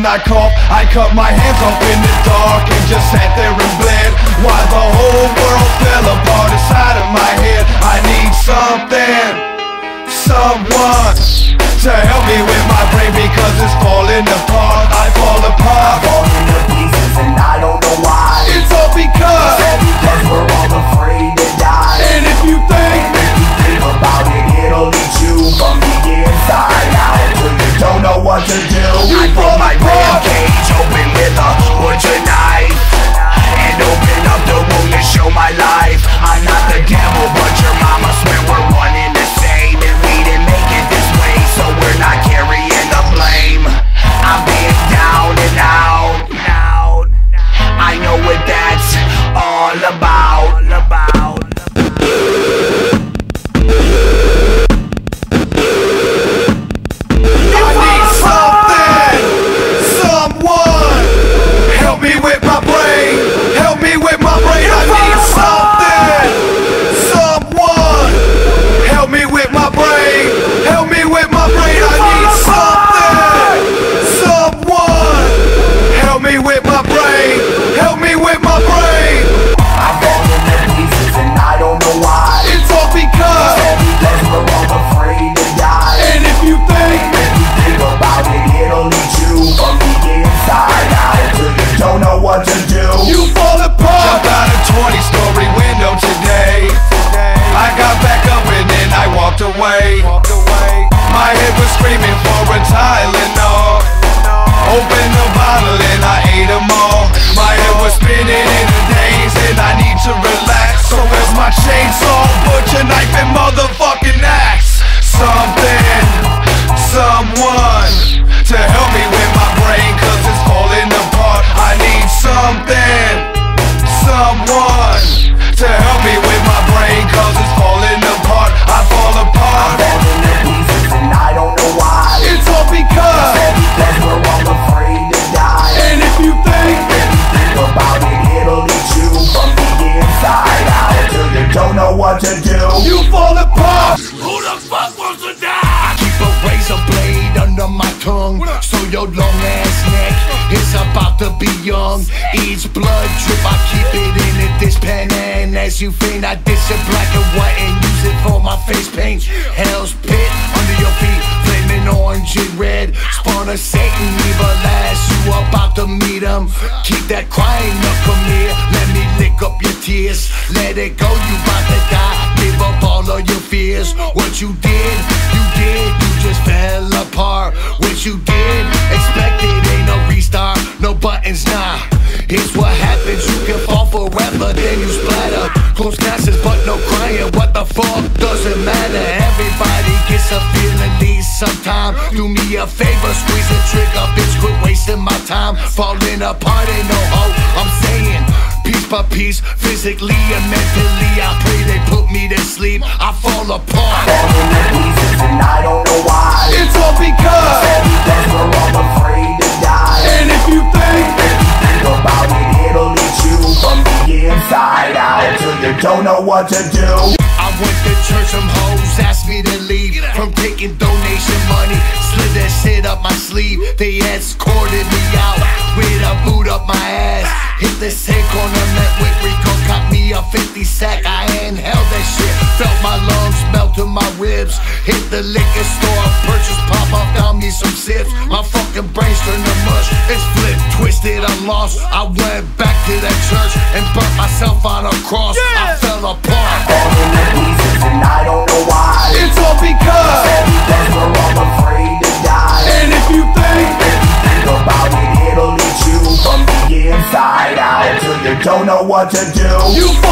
I coughed, I cut my hands off in the dark and just sat there and bled. While the whole world fell apart inside of my head. I need something, someone to help me with my brain because it's falling apart. I fall apart, falling to pieces and I don't know why. It's all because we're all afraid to die. And if you think about it, it'll eat you from the inside out till you don't know what to do. I broke my rib cage open with a butcher knife and open up the wound to show my life. I'm not the devil, but your mama swear we're one and the same, and we didn't make it this way, so we're not carrying the blame. I'm being down and out. I know what that's all about. Away. My head was screaming for a Tylenol. Opened the bottle and I ate them all. My head was spinning in a daze and I need to relax. So where's my chainsaw, butcher knife and motherfucking axe? Something, someone to help me with my brain cause it's falling apart. I need something, someone to help me with my brain cause it's falling apart. I fall apart, I'm falling to pieces and I don't know why. It's all because we're all afraid to die. And if you think about it, it'll eat you from the inside out till you don't know what to do. You fall apart. Who the fuck wants to die? I keep a razor blade under my tongue, so your long ass neck is about to be young. Each blood drip, I keep it in a dishpan, and as you faint, I dish it black and white and use it for my face paint. Hell's pit under your feet, flaming orange and red. Spawn of Satan, evil ass, you about to meet him. Keep that crying up from here, let me lick up your tears. Let it go, you about to die, give up all of your fears. What you did, you just fell apart. What you did, expect it, ain't no restart, no buttons, nah. It's what happens, you can fall forever, then you splatter. Close glasses, but no crying, what the fuck, doesn't matter. Everybody gets a feeling these sometime. Do me a favor, squeeze the trigger, bitch, quit wasting my time. Falling apart, ain't no hope, I'm saying piece by piece, physically and mentally, I pray they put me to sleep. I fall apart, falling to pieces and I don't know why. It's all because we're all afraid to die. And if you think about it, it'll eat you from the inside out till you don't know what to do. I went to church, some hoes asked me to leave from taking donation money. Slid that shit up my sleeve, they escorted me out with a boot up my ass. Hit the sink on the net with Rico, got me a 50 sack. I inhaled that shit, felt my lungs melt to my ribs. Hit the liquor store, purchase pop up, down me some sips. My fucking brains turned to mush, it's flipped, twisted, I'm lost. I went back to that church and burnt myself on a cross. I fell apart, falling to pieces and I don't know why. it's all because we're all afraid to die. And if you think about it, it'll eat you from the inside out till you don't know what to do. You